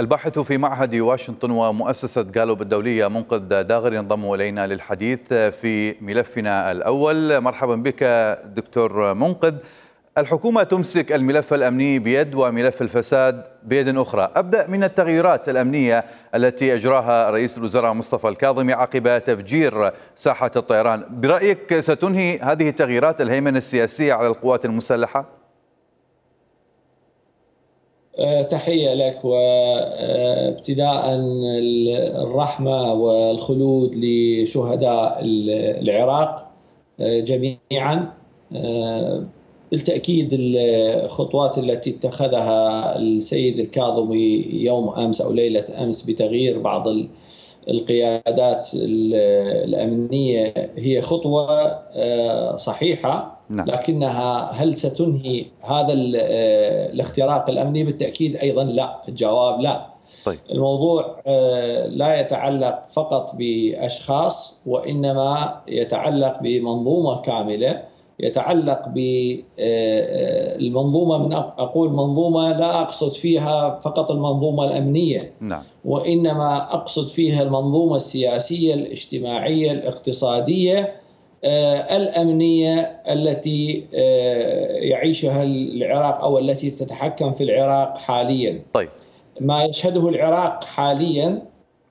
الباحث في معهد واشنطن ومؤسسة جالوب الدولية منقذ داغر ينضم إلينا للحديث في ملفنا الأول. مرحبا بك دكتور منقذ. الحكومة تمسك الملف الأمني بيد وملف الفساد بيد أخرى. أبدأ من التغييرات الأمنية التي أجراها رئيس الوزراء مصطفى الكاظمي عقب تفجير ساحة الطيران. برأيك ستنهي هذه التغييرات الهيمنة السياسية على القوات المسلحة؟ تحية لك، وابتداء الرحمة والخلود لشهداء العراق جميعا. بالتأكيد الخطوات التي اتخذها السيد الكاظمي يوم أمس أو ليلة أمس بتغيير بعض القيادات الأمنية هي خطوة صحيحة، لكنها هل ستنهي هذا الاختراق الأمني؟ بالتأكيد أيضا لا. الجواب لا. طيب. الموضوع لا يتعلق فقط بأشخاص، وإنما يتعلق بمنظومة كاملة، يتعلق بالمنظومة. من أقول منظومة لا أقصد فيها فقط المنظومة الأمنية، وإنما أقصد فيها المنظومة السياسية الاجتماعية الاقتصادية الأمنية التي يعيشها العراق أو التي تتحكم في العراق حاليا. طيب. ما يشهده العراق حاليا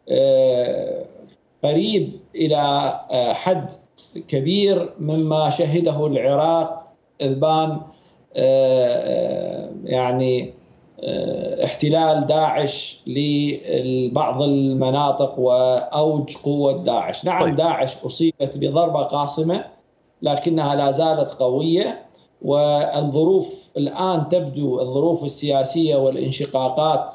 قريب إلى حد كبير مما شهده العراق إذبان يعني احتلال داعش لبعض المناطق وأوج قوة داعش. نعم. طيب. داعش أصيبت بضربة قاصمة لكنها لا زالت قوية، والظروف الآن تبدو الظروف السياسية والانشقاقات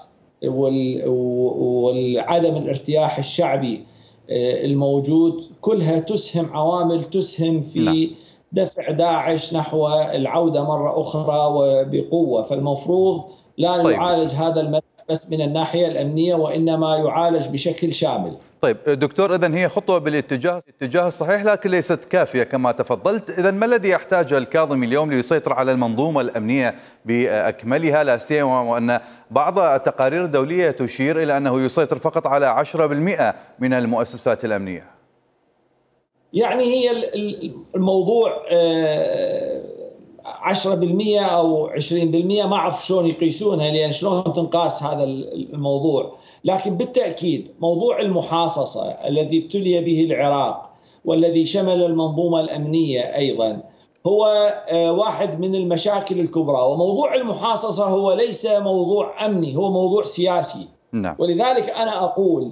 والعدم الارتياح الشعبي الموجود كلها تسهم، عوامل تسهم في دفع داعش نحو العودة مرة أخرى وبقوة. فالمفروض لا يعالج هذا الملف بس من الناحية الأمنية، وإنما يعالج بشكل شامل. طيب دكتور، إذن هي خطوة بالاتجاه الصحيح لكن ليست كافية كما تفضلت. إذن ما الذي يحتاجه الكاظمي اليوم ليسيطر على المنظومة الأمنية بأكملها، لا سيما وأن بعض التقارير الدولية تشير إلى أنه يسيطر فقط على 10% من المؤسسات الأمنية؟ يعني هي الموضوع 10% أو 20%، ما أعرف شلون يقيسونها، لأن شلون تنقاس هذا الموضوع. لكن بالتأكيد موضوع المحاصصة الذي ابتلي به العراق والذي شمل المنظومة الأمنية أيضا هو واحد من المشاكل الكبرى. وموضوع المحاصصة هو ليس موضوع أمني، هو موضوع سياسي. ولذلك أنا أقول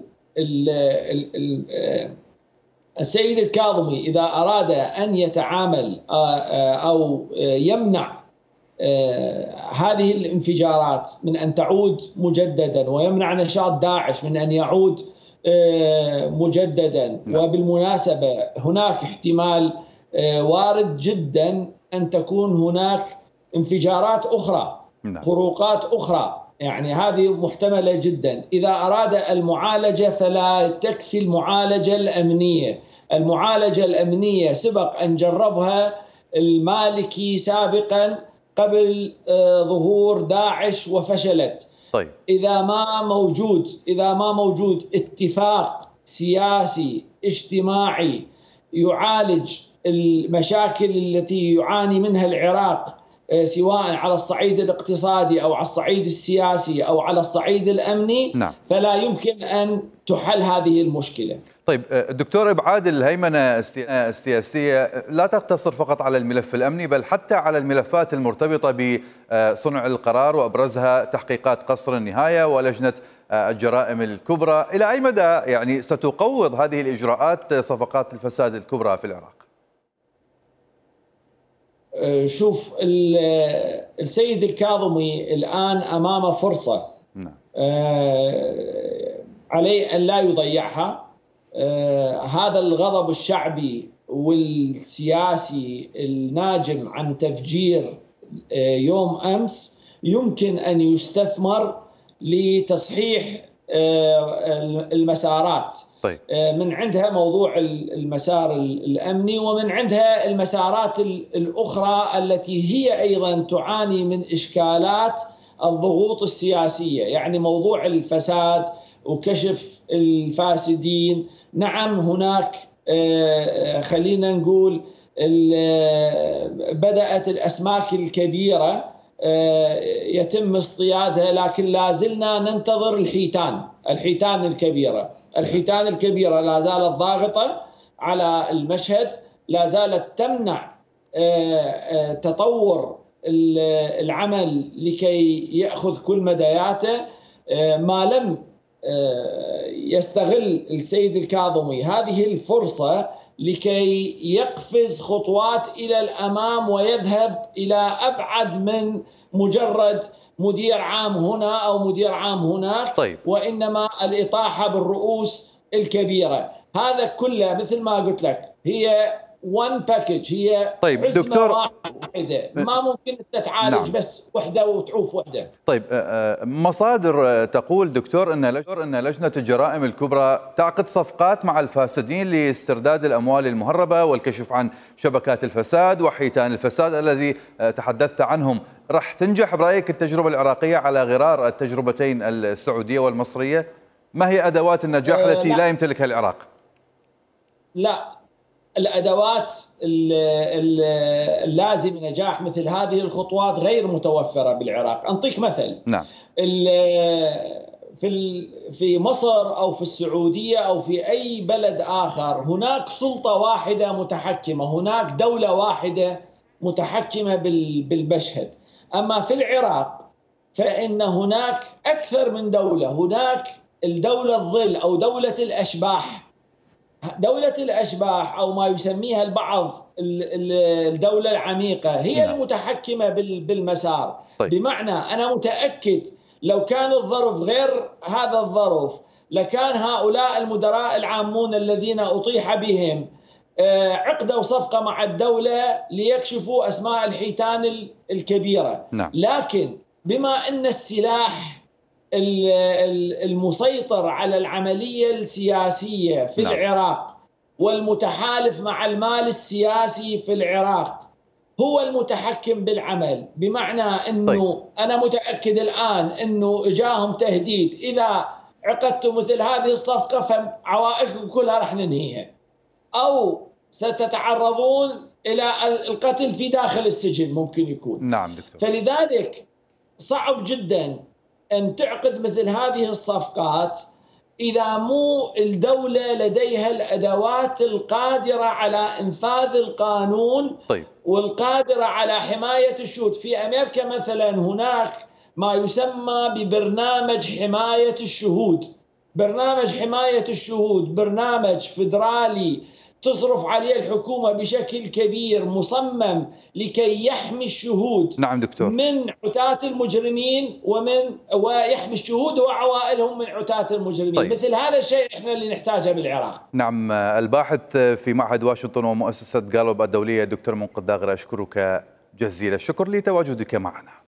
السيد الكاظمي إذا أراد أن يتعامل أو يمنع هذه الانفجارات من أن تعود مجددا، ويمنع نشاط داعش من أن يعود مجددا. وبالمناسبة هناك احتمال وارد جدا أن تكون هناك انفجارات أخرى، خروقات أخرى، يعني هذه محتملة جدا. إذا أراد المعالجة فلا تكفي المعالجة الأمنية. المعالجة الأمنية سبق أن جربها المالكي سابقا قبل ظهور داعش وفشلت. طيب. إذا ما موجود اتفاق سياسي اجتماعي يعالج المشاكل التي يعاني منها العراق، سواء على الصعيد الاقتصادي أو على الصعيد السياسي أو على الصعيد الأمني، فلا يمكن أن تحل هذه المشكلة. طيب دكتور، إبعاد الهيمنة السياسية لا تقتصر فقط على الملف الأمني بل حتى على الملفات المرتبطة بصنع القرار، وأبرزها تحقيقات قصر النهاية ولجنة الجرائم الكبرى. إلى أي مدى يعني ستقوض هذه الإجراءات صفقات الفساد الكبرى في العراق؟ شوف، السيد الكاظمي الآن أمام فرصة عليه أن لا يضيعها. هذا الغضب الشعبي والسياسي الناجم عن تفجير يوم أمس يمكن أن يستثمر لتصحيح المسارات. طيب. من عندها موضوع المسار الأمني، ومن عندها المسارات الأخرى التي هي أيضا تعاني من إشكالات الضغوط السياسية، يعني موضوع الفساد وكشف الفاسدين. نعم هناك خلينا نقول بدأت الأسماك الكبيرة يتم اصطيادها، لكن لا زلنا ننتظر الحيتان الكبيرة. الحيتان الكبيرة لا زالت ضاغطة على المشهد، لا زالت تمنع تطور العمل لكي يأخذ كل مداياته. ما لم يستغل السيد الكاظمي هذه الفرصة لكي يقفز خطوات إلى الأمام ويذهب إلى أبعد من مجرد مدير عام هنا أو مدير عام هناك. طيب. وإنما الإطاحة بالرؤوس الكبيرة. هذا كله مثل ما قلت لك هي one package، هي طيب حزمة دكتور، واحدة، ما ممكن أنت تعالج نعم. بس وحدة وتعوف وحدة. طيب مصادر تقول دكتور أن لجنة الجرائم الكبرى تعقد صفقات مع الفاسدين لاسترداد الأموال المهربة والكشف عن شبكات الفساد وحيتان الفساد الذي تحدثت عنهم. راح تنجح برأيك التجربة العراقية على غرار التجربتين السعودية والمصرية؟ ما هي أدوات النجاح التي لا يمتلكها العراق؟ لا، الأدوات اللازم نجاح مثل هذه الخطوات غير متوفرة بالعراق. أنطيك مثل. نعم. في مصر أو في السعودية أو في أي بلد آخر هناك سلطة واحدة متحكمة، هناك دولة واحدة متحكمة بالمشهد. أما في العراق فإن هناك أكثر من دولة. هناك الدولة الظل أو دولة الأشباح. دولة الأشباح أو ما يسميها البعض الدولة العميقة هي المتحكمة بالمسار. طيب. بمعنى أنا متأكد لو كان الظرف غير هذا الظرف لكان هؤلاء المدراء العامون الذين أطيح بهم عقدوا صفقة مع الدولة ليكشفوا أسماء الحيتان الكبيرة. نعم. لكن بما أن السلاح المسيطر على العملية السياسية في العراق والمتحالف مع المال السياسي في العراق هو المتحكم بالعمل. بمعنى أنه أنا متأكد الآن أنه إجاهم تهديد إذا عقدتوا مثل هذه الصفقة فعوائلكم كلها رح ننهيها، أو ستتعرضون إلى القتل في داخل السجن ممكن يكون. نعم دكتور. فلذلك صعب جدا أن تعقد مثل هذه الصفقات إذا مو الدولة لديها الأدوات القادرة على إنفاذ القانون. طيب. والقادرة على حماية الشهود. في أمريكا مثلا هناك ما يسمى ببرنامج حماية الشهود. برنامج حماية الشهود برنامج فيدرالي تصرف عليه الحكومة بشكل كبير، مصمم لكي يحمي الشهود. نعم دكتور. من عتاة المجرمين ويحمي الشهود وعوائلهم من عتاة المجرمين. طيب. مثل هذا الشيء احنا اللي نحتاجه بالعراق. نعم. الباحث في معهد واشنطن ومؤسسة جالوب الدولية دكتور منقذ داغر، أشكرك جزيل الشكر لتواجدك معنا.